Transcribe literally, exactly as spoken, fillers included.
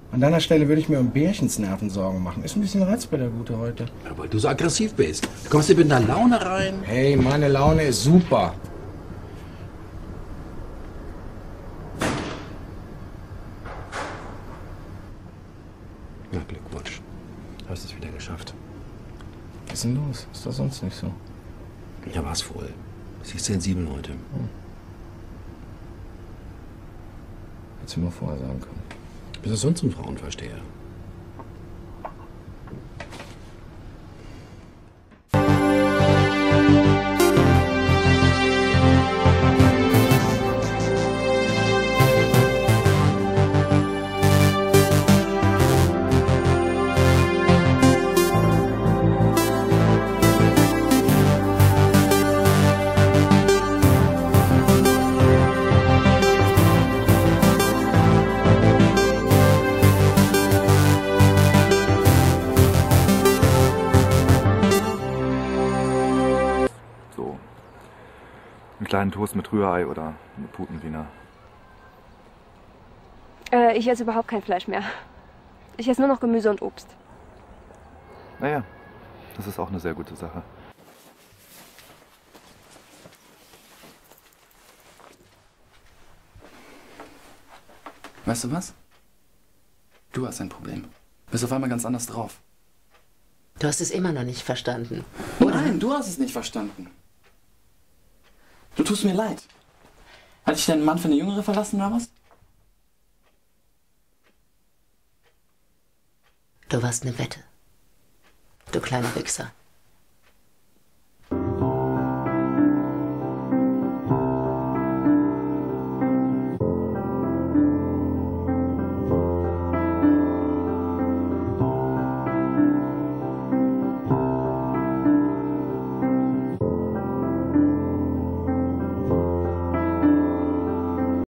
An deiner Stelle würde ich mir um Bärchensnerven Sorgen machen. Ist ein bisschen Reizbar, der Gute heute. Ja, weil du so aggressiv bist. Du kommst hier mit einer Laune rein. Hey, meine Laune ist super. Na, Glückwunsch. Hast es wieder geschafft. Was ist denn los? Ist doch sonst nicht so. Ja, war's wohl. Sie ist sensibel heute. Hm. Hättest du mir vorher sagen können. Bist du sonst ein Frauenversteher? Einen kleinen Toast mit Rührei oder eine Putenwiener. Äh, ich esse überhaupt kein Fleisch mehr. Ich esse nur noch Gemüse und Obst. Naja, das ist auch eine sehr gute Sache. Weißt du was? Du hast ein Problem. Bist auf einmal ganz anders drauf. Du hast es immer noch nicht verstanden. Oder? Nein, du hast es nicht verstanden. Du tust mir leid. Hat dich dein Mann für eine Jüngere verlassen oder was? Du warst eine Wette. Du kleiner Wichser.